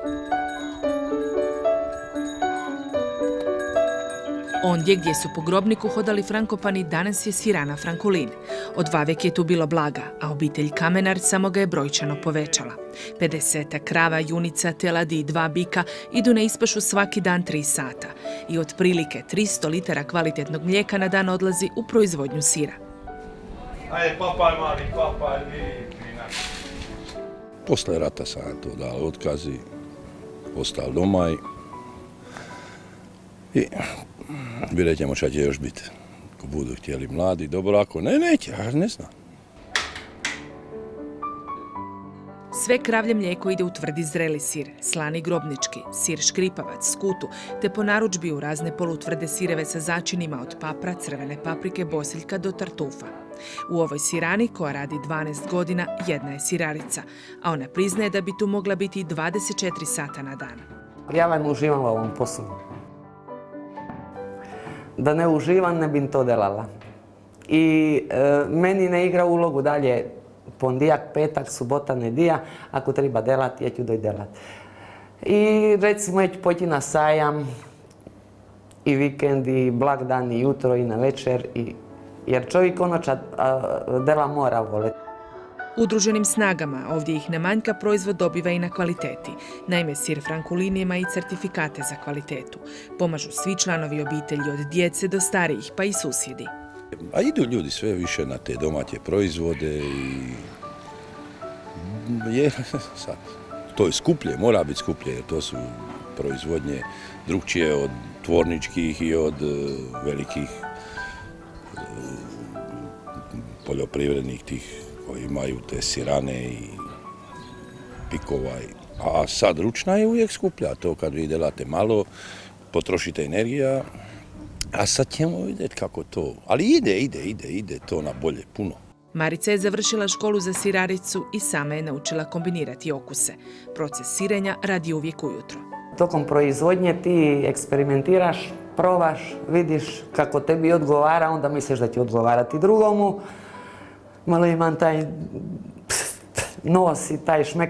Ondje gdje su po Grobniku hodali Frankopani, danas je sirana Frankolin. Od vavek je tu bilo blaga, a obitelj Kamenar samo ga je brojčano povećala. 50 krava, junica, teladi i 2 bika idu na ispašu svaki dan 3 sata. I otprilike 300 litara kvalitetnog mlijeka na dan odlazi u proizvodnju sira. Ajde, papaj mali, papaj, vidi. Posle rata sam to dao otkaz i ostao doma i vidjet ćemo šta će još biti. Ako budu htjeli mladi, dobro, ako ne, neće, ne znam. Sve kravlje mlijeko ide u tvrdi zreli sir, slani grobnički, sir škripavac, skutu, te po narudžbi u razne polutvrde sireve sa začinima od papra, crvene paprike, bosiljka do tartufa. U ovoj sirani, koja radi 12 godina, jedna je sirarica, a ona priznaje da bi tu mogla biti 24 sata na dan. Ja vam uživam u ovom poslu. Da ne uživam, ne bih to delala. I meni ne igra ulogu dalje pondijak, petak, subota, nedija. Ako treba delati, ja ću doj delat. I recimo ja ću pojти na sajam i vikend, i blagdan, i jutro, i na večer. Jer čovjek onoča dela mora voleti. Udruženim snagama ovdje ih ne manjka, proizvod dobiva i na kvaliteti. Naime, sir Frankolin ima i certifikate za kvalitetu. Pomažu svi članovi obitelji, od djece do starijih, pa i susjedi. A idu ljudi sve više na te domaće proizvode i to je skuplje, mora biti skuplje, jer to su proizvodnje drukčije od tvorničkih i od velikih poljoprivrednih tih koji imaju te sirane i pikova. A sad ručna je uvijek skuplja, to kad vi delate malo, potrošite energija, a sad ćemo vidjeti kako to, ali ide to na bolje, puno. Marica je završila školu za siraricu i sama je naučila kombinirati okuse. Proces sirenja radi uvijek ujutro. Tokom proizvodnje ti eksperimentiraš, probaš, vidiš kako tebi odgovara, onda misliš da će odgovarati drugomu. Malo imam taj nos i taj šmek,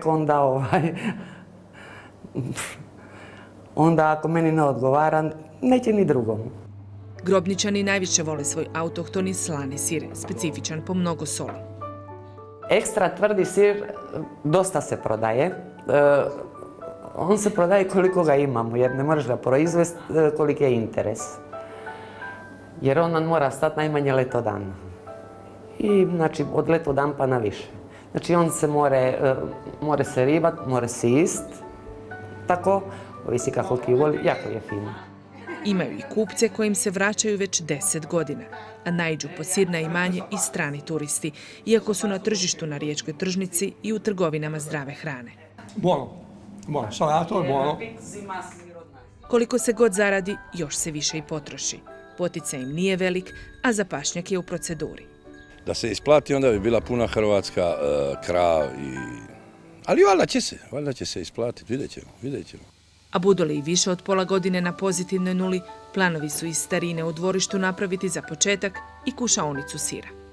onda ako meni ne odgovara, neće ni drugomu. Grobničani najviše vole svoj autohtoni slani sir, specifičan po mnogo soli. Ekstra tvrdi sir dosta se prodaje. On se prodaje koliko ga imamo, jer ne možeš ga proizvesti koliki je interes. Jer on mora stati najmanje leto dan. I znači od leto dan pa na više. Znači on se more se ribat, more se ist. Tako, ovisi kako ki voli, jako je fino. Imaju i kupce kojim se vraćaju već 10 godina, a naiđu po sir na imanje i strani turisti, iako su na tržištu na Riječkoj tržnici i u trgovinama zdrave hrane. Buono, salato je buono. Koliko se god zaradi, još se više i potroši. Poticaj im nije velik, a zapašnjak je u proceduri. Da se isplati, onda bi bila puna Hrvatska, krav ali valjda će se isplatiti, vidjet ćemo. A budu li i više od pola godine na pozitivnoj nuli, planovi su iz starine u dvorištu napraviti za početak i kušaonicu sira.